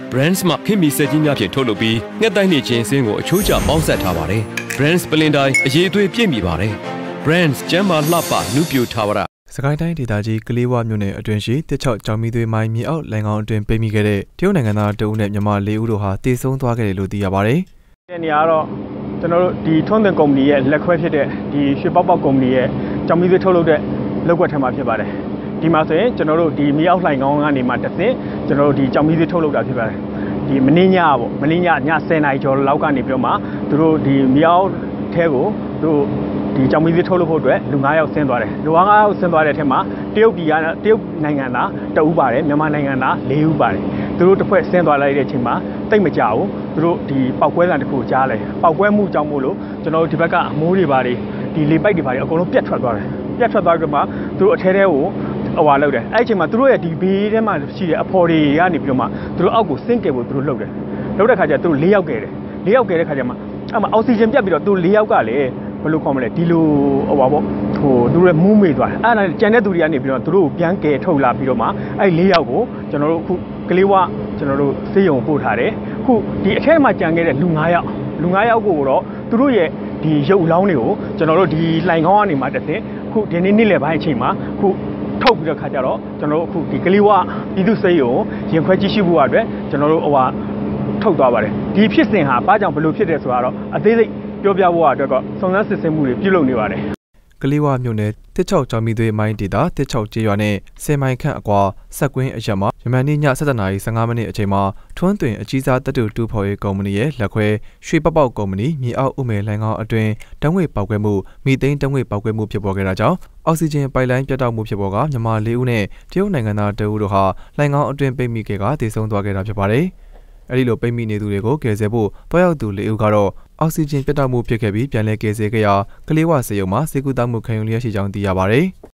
Brands မှာခင်မီဆက်ကြီးများဖြင့်ထုတ်လုပ်ပြီးငှက်တိုင်းနေခြင်းစင်းကိုအချိုးကျပေါင်းဆက်ထားပါတယ်။ Brands ပလင်တိုင်းအရေးအသွေးပြည့်မီပါတယ်။ Brands ကျမ်းမာလှပနုပြိုထားပါရစကိုင်းတိုင်းဒေသကြီးကလေးဝမြို့နယ်အတွင်းရှိတစ်ချောက်ကြောင်မီသွေးမိုင်းမြေအောက်လိုင်ကောင်အတွင်းပိတ်မိခဲ့တဲ့တရုတ်နိုင်ငံသားတဦးနဲ့မြန်မာ၄ဦးတို့ဟာတည်ဆုံသွားခဲ့တယ်လို့သိရပါတယ်။ဒီနေရာတော့ကျွန်တော်တို့ဒီထွန်းသင်ကုမ္ပဏီရဲ့လက်ခွဲဖြစ်တဲ့ဒီရွှေပေါက်ပေါက်ကုမ္ပဏီရဲ့ကြောင်မီသွေးထုတ်လုပ်တဲ့လုပ်ကွက်ထဲမှာဖြစ်ပါတယ်။ဒီမှာဆိုရင်ကျွန်တော်တို့ဒီမြေအောက်လိုင်ကောင်ကနေမှတစ်ဆင့်ကျွန်တော်တို့ဒီကြောင်မီသွေးထုတ်လုပ်တာဖြစ်ပါတယ်။ဒီမင်းညပေါ့မင်းည10နာရီကျော်လောက်ကနေပြီးတော့မှသူတို့ဒီမြေအောက်ထဲကိုသူတို့ဒီကြောင်မီသွေးထုတ်လုပ်ဖို့အတွက်လူ9ယောက်ဆင်းသွားတယ်လူ9ယောက်ဆင်းသွားတဲ့အထက်မှာတရုတ်နိုင်ငံသား2ဦးပါတယ်မြန်မာနိုင်ငံသား4ဦးပါတယ်သူတို့တစ်ဖွဲ့ဆင်းသွားလိုက်တဲ့အချိန်မှာတိတ်မကြဘူးသူတို့ဒီပောက်ကွဲသံတစ်ခုကြားလိုက်ပောက်ကွဲမှုကြောင့်မို့လို့ကျွန်တော်တို့ဒီဘက်ကအမိုးတွေပါတယ်ဒီလေပိုက်တွေပါတယ်အကုန်လုံးပြတ်ထွက်သွားတယ်ပြတ်ထွက်သွားပြီးတော့မှသူတို့အထဲထဲကိုဟွာလောက်တယ်အဲ့အချိန်မှာသူတို့ရဲ့ဒီဘေးထဲမှာရှိတဲ့အဖော်တွေကနေပြီးတော့မှသူတို့အောက်ကိုဆင်းကယ်ဖို့သူတို့လှုပ်တယ်လှုပ်တဲ့ခါကျသူတို့4ယောက်ကယ်တယ်4ယောက်ကယ်တဲ့ခါကျမှအဲ့မှာအောက်ဆီဂျင်ပြတ်ပြီးတော့သူ4ယောက်ကလည်းဘယ်လိုခေါ်မလဲဒီလိုဟိုပါပေါ့ဟိုသူတို့ရဲ့မူးမေ့သွားတယ်အဲ့ဒါကျန်တဲ့သူတွေကနေပြီးတော့သူတို့ကိုပြန်ကယ်ထုတ်လာပြီးတော့မှအဲ့4ယောက်ကိုကျွန်တော်တို့အခုကလေးဝကျွန်တော်တို့စေယုံပို့ထားတယ်အခုဒီအထက်မှာကြံခဲ့တဲ့လူ9ယောက်ကိုတော့သူတို့ရဲ့ဒီရုပ်လောင်းတွေကိုကျွန်တော်တို့ဒီလှိုင်ခေါင်းကနေမှတစ်ဆင့်အခုဒီနေ့လယ်ပိုင်းအချိန်မှာအခုထုတ်ပြီးတော့ခါကြတော့ကျွန်တော်တို့အခုဒီကလေးဝပြည်သူစေယုံရင်ခွဲကြည့်ရှုဖို့အတွက်ကျွန်တော်တို့ဟိုထုတ်သွားပါတယ်ဒီဖြစ်စဉ်ဟာဘာကြောင့်ဘယ်လိုဖြစ်တယ်ဆိုတာတော့အသေးစိတ်ပြောပြဖို့အတွက်ကစုံစမ်းစစ်ဆေးမှုတွေပြုလုပ်နေပါတယ်ကလေးဝမြို့နယ်တစ်ချောက်ကြောင်မီသွေးမိုင်းဒေတာတစ်ချောက်ကျေးရွာနဲ့10မိုင်ခန့်အကွာဆက်ကွင်းအရက်မှာယမန်နေ့ည7:15မိနစ်အချိန်မှာထွန်းသွင်အကြီးစားတပ်တူတူဖော်ရေးကုမ္ပဏီရဲ့လက်ခွဲရွှေပေါက်ကုမ္ပဏီမြေအောက်ဥမယ်လိုင်ကောင်အတွင်းတန်းငွေပေါက်ကွဲမှုမီသိန်းတန်းငွေပေါက်ကွဲမှုဖြစ်ပေါ်ခဲ့တာကြောင့်အောက်ဆီဂျင်ပိုက်လိုင်းပြတ်တောက်မှုဖြစ်ပေါ်ကမြန်မာ၄ဦးနဲ့တရုတ်နိုင်ငံသား2ဦးတို့ဟာလိုင်ကောင်အတွင်းပိတ်မိခဲ့ကတည်ဆုံသွားခဲ့တာဖြစ်ပါတယ်အဲ့ဒီလိုပိတ်မိနေသူတွေကိုကယ်ဆယ်ဖို့တွားရောက်သူ၄ဦးကတော့အောက်ဆီဂျင်ပြတ်တောက်မှုဖြစ်ခဲ့ပြီးပြန်လည်ကယ်ဆယ်ခဲ့ရာကလေးဝဆေးရုံမှာစေကူတောက်မှုခံယူလျက်ရှိကြောင်းသိရပါတယ်။